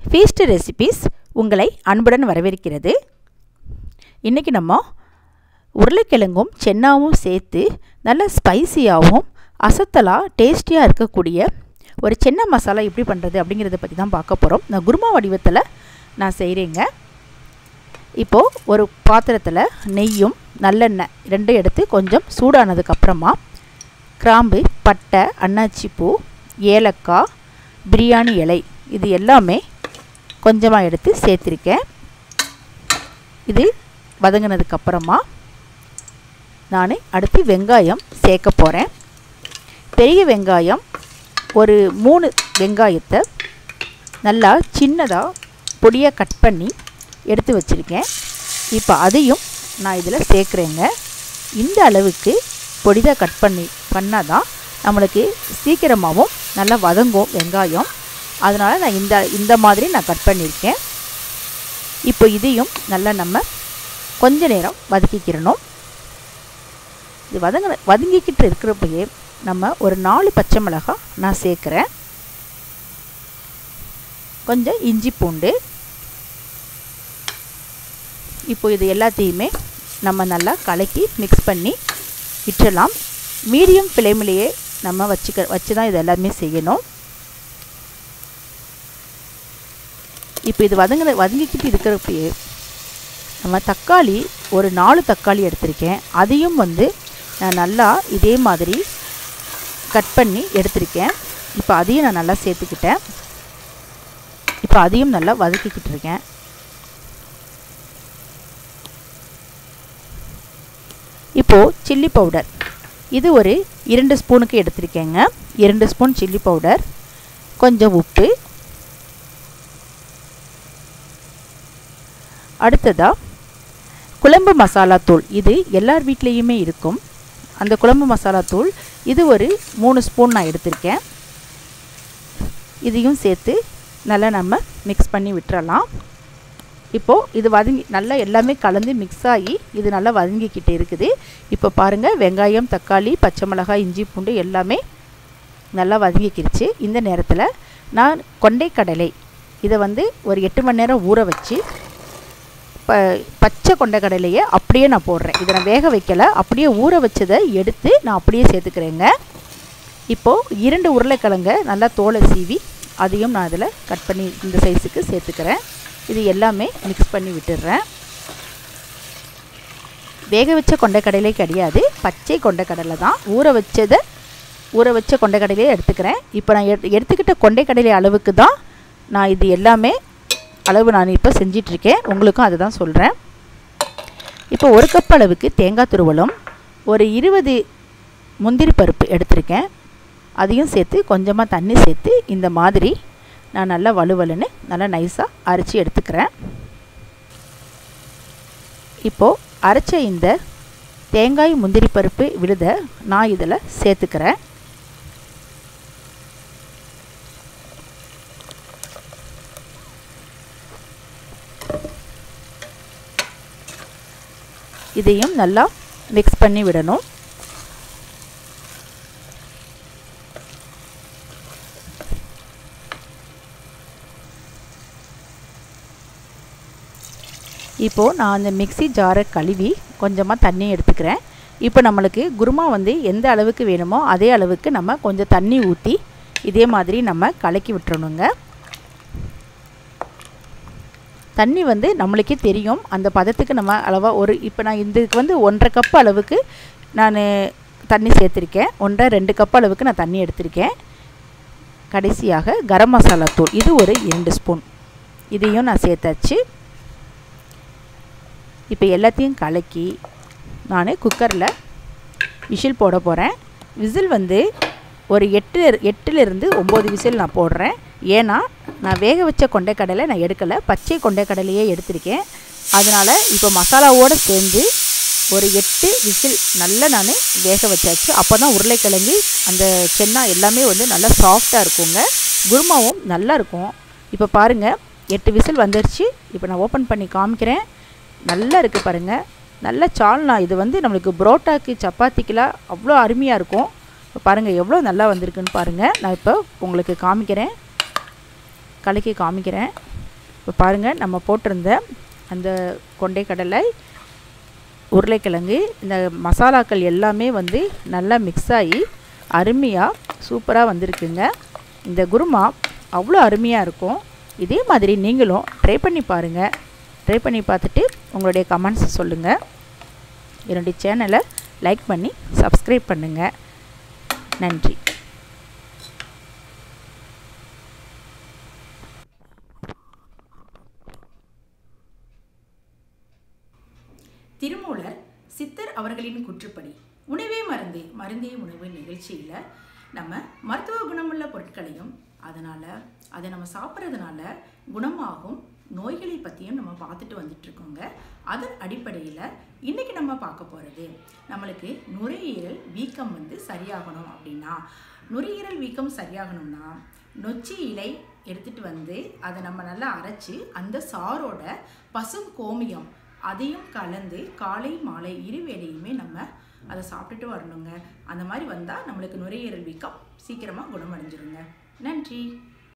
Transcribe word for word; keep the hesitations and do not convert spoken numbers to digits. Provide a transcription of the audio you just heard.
Feast recipes உங்களை அன்புடன் வரவேற்கிறது. இன்றைக்கி நம்ம உருளைக்கிழங்கும் சென்னாவும் சேர்த்து நல்ல ஸ்பைசியாகவும் அசத்தலாக டேஸ்டியாக இருக்கக்கூடிய ஒரு சென்னா மசாலா எப்படி பண்ணுறது அப்படிங்கிறத பற்றி தான் பார்க்க போகிறோம். நான் குருமா வடிவத்தில் நான் செய்கிறேங்க. இப்போது ஒரு பாத்திரத்தில் நெய்யும் நல்லெண்ணெய் ரெண்டும் எடுத்து கொஞ்சம் சூடானதுக்கப்புறமா கிராம்பு, பட்டை, அன்னாச்சி பூ, ஏலக்காய், பிரியாணி இலை இது எல்லாமே கொஞ்சமாக எடுத்து சேர்த்துருக்கேன். இது வதங்கினதுக்கப்புறமா நான் அடுத்து வெங்காயம் சேர்க்க போகிறேன். பெரிய வெங்காயம் ஒரு மூணு வெங்காயத்தை நல்லா சின்னதாக பொடியாக கட் பண்ணி எடுத்து வச்சுருக்கேன். இப்போ அதையும் நான் இதில் சேர்க்குறேங்க. இந்த அளவுக்கு பொடியாக கட் பண்ணி பண்ணால் தான் நம்மளுக்கு சீக்கிரமாகவும் நல்லா வதங்கும் வெங்காயம். அதனால் நான் இந்த இந்த மாதிரி நான் கட் பண்ணியிருக்கேன். இப்போ இதையும் நல்லா நம்ம கொஞ்ச நேரம் வதக்கிக்கிறணும். இது வதங்க வதங்கிக்கிட்டு இருக்கிறப்பயே நம்ம ஒரு நாலு பச்சை மிளகாய் நான் சேர்க்குறேன். கொஞ்சம் இஞ்சி பூண்டு. இப்போ இது எல்லாத்தையுமே நம்ம நல்லா கலக்கி மிக்ஸ் பண்ணி விட்டுறலாம். மீடியம் ஃப்ளேம்லேயே நம்ம வச்சுக்க வச்சு தான் இது எல்லாமே செய்யணும். இப்போ இது வதங்க வதங்கிக்கிட்டு இருக்கிறப்பயே நம்ம தக்காளி ஒரு நாலு தக்காளி எடுத்திருக்கேன். அதையும் வந்து நான் நல்லா இதே மாதிரி கட் பண்ணி எடுத்திருக்கேன். இப்போ அதையும் நான் நல்லா சேர்த்துக்கிட்டேன். இப்போ அதையும் நல்லா வதக்கிக்கிட்டு இருக்கேன். இப்போது சில்லி பவுடர் இது ஒரு இரண்டு ஸ்பூனுக்கு எடுத்திருக்கேங்க. இரண்டு ஸ்பூன் சில்லி பவுடர், கொஞ்சம் உப்பு, அடுத்ததாக குழம்பு மசாலா தூள். இது எல்லார் வீட்லேயுமே இருக்கும் அந்த குழம்பு மசாலா தூள். இது ஒரு மூணு ஸ்பூன் நான் எடுத்திருக்கேன். இதையும் சேர்த்து நல்லா நம்ம மிக்ஸ் பண்ணி விட்டுறலாம். இப்போது இது வதங்கி நல்லா எல்லாமே கலந்து மிக்ஸ் ஆகி இது நல்லா வதங்கிக்கிட்டு இருக்குது. இப்போ பாருங்கள், வெங்காயம், தக்காளி, பச்சை மிளகாய், இஞ்சி பூண்டு எல்லாமே நல்லா வதங்கிக்கிடுச்சு. இந்த நேரத்தில் நான் கொண்டைக்கடலை இதை வந்து ஒரு எட்டு மணி நேரம் ஊற வச்சு ப பச்சை கொண்டைக்கடலையை அப்படியே நான் போடுறேன். இதை நான் வேக வைக்கலை, அப்படியே ஊற வச்சதை எடுத்து நான் அப்படியே சேர்த்துக்கிறேங்க. இப்போது இரண்டு உருளைக்கிழங்க நல்லா தோலை சீவி அதையும் நான் அதில் கட் பண்ணி இந்த சைஸுக்கு சேர்த்துக்கிறேன். இது எல்லாமே மிக்ஸ் பண்ணி விட்டுடுறேன். வேக வச்ச கொண்டைக்கடலை கிடையாது, பச்சை கொண்டைக்கடலை தான். ஊற வச்சதை ஊற வச்ச கொண்டைக்கடலையை எடுத்துக்கிறேன். இப்போ நான் எடு எடுத்துக்கிட்ட கொண்டைக்கடலை அளவுக்கு தான் நான் இது எல்லாமே அளவு நான் இப்போ செஞ்சிட்ருக்கேன். உங்களுக்கும் அதை தான் சொல்கிறேன். இப்போ ஒரு கப் அளவுக்கு தேங்காய் துருவலும், ஒரு இருபது முந்திரி பருப்பு எடுத்திருக்கேன். அதையும் சேர்த்து கொஞ்சமாக தண்ணி சேர்த்து இந்த மாதிரி நான் நல்லா வலுவலுன்னு நல்லா நைஸாக அரைச்சி எடுத்துக்கிறேன். இப்போது அரைச்ச இந்த தேங்காய் முந்திரி பருப்பு விழுத நான் இதில் சேர்த்துக்கிறேன். இதையும் நல்லா மிக்ஸ் பண்ணி விடணும். இப்போது நான் அந்த மிக்ஸி ஜாரை கழுவி கொஞ்சமாக தண்ணி எடுத்துக்கிறேன். இப்போ நம்மளுக்கு குருமா வந்து எந்த அளவுக்கு வேணுமோ அதே அளவுக்கு நம்ம கொஞ்சம் தண்ணி ஊற்றி இதே மாதிரி நம்ம கலக்கி விட்டுறணுங்க. தண்ணி வந்து நம்மளுக்கே தெரியும் அந்த பதத்துக்கு நம்ம அளவாக ஒரு இப்போ நான் இதுக்கு வந்து ஒன்றரை கப் அளவுக்கு நான் தண்ணி சேர்த்துருக்கேன். ஒன்றரை ரெண்டு கப் அளவுக்கு நான் தண்ணி எடுத்திருக்கேன். கடைசியாக கரம் மசாலா தூள் இது ஒரு இரண்டு ஸ்பூன் இதையும் நான் சேர்த்தாச்சு. இப்போ எல்லாத்தையும் கலக்கி நான் குக்கரில் விசில் போட போகிறேன். விசில் வந்து ஒரு எட்டு எட்டுலேருந்து ஒம்பது விசில் நான் போடுறேன். ஏன்னா நான் வேக வச்ச கொண்டைக்கடலை நான் எடுக்கலை, பச்சை கொண்டைக்கடலையே எடுத்திருக்கேன். அதனால் இப்போ மசாலாவோடு சேர்ந்து ஒரு எட்டு விசில் நல்லா நான் வேக வச்சாச்சு. அப்போ தான் உருளைக்கிழங்கு அந்த சென்னா எல்லாமே வந்து நல்லா சாஃப்டாக இருக்குங்க, குருமாவும் நல்லா இருக்கும். இப்போ பாருங்கள், எட்டு விசில் வந்துடுச்சு. இப்போ நான் ஓப்பன் பண்ணி காமிக்கிறேன். நல்லா இருக்குது பாருங்கள், நல்ல சால்னா. இது வந்து நம்மளுக்கு புரோட்டாக்கு சப்பாத்திக்கெலாம் அவ்வளோ அருமையாக இருக்கும். இப்போ பாருங்கள் எவ்வளோ நல்லா வந்திருக்குன்னு பாருங்கள். நான் இப்போ உங்களுக்கு காமிக்கிறேன், கலக்கி காமிக்கிறேன். இப்போ பாருங்கள், நம்ம போட்டிருந்த அந்த கொண்டைக்கடலை, உருளைக்கிழங்கு, இந்த மசாலாக்கள் எல்லாமே வந்து நல்லா மிக்ஸ் ஆகி அருமையாக சூப்பராக வந்திருக்குங்க. இந்த குருமா அவ்வளோ அருமையாக இருக்கும். இதே மாதிரி நீங்களும் ட்ரை பண்ணி பாருங்கள். ட்ரை பண்ணி பார்த்துட்டு உங்களுடைய கமெண்ட்ஸ் சொல்லுங்கள். என்னுடைய சேனலை லைக் பண்ணி சப்ஸ்கிரைப் பண்ணுங்கள். நன்றி. திருமூலர் சித்தர் அவர்களின் கூற்றுப்படி உணவே மருந்து, மருந்தே உணவு நிகழ்ச்சியில் நம்ம மருத்துவ குணமுள்ள பொருட்களையும் அதனால் அதை நம்ம சாப்பிட்றதுனால குணமாகும் நோய்களை பற்றியும் நம்ம பார்த்துட்டு வந்துட்டுருக்கோங்க. அதன் அடிப்படையில் இன்றைக்கி நம்ம பார்க்க போகிறது, நம்மளுக்கு நுரையீரல் வீக்கம் வந்து சரியாகணும் அப்படின்னா, நுரையீரல் வீக்கம் சரியாகணும்னா நொச்சி இலை எடுத்துகிட்டு வந்து அதை நம்ம நல்லா அரைச்சி அந்த சாரோட பசும் கோமியம் அதையும் கலந்து காலை மாலை இரு வேளையுமே நம்ம அதை சாப்பிட்டுட்டு வரணுங்க. அந்த மாதிரி வந்தால் நம்மளுக்கு நுரையீரல் வீக்கம் சீக்கிரமாக குணமடைஞ்சிருங்க. நன்றி.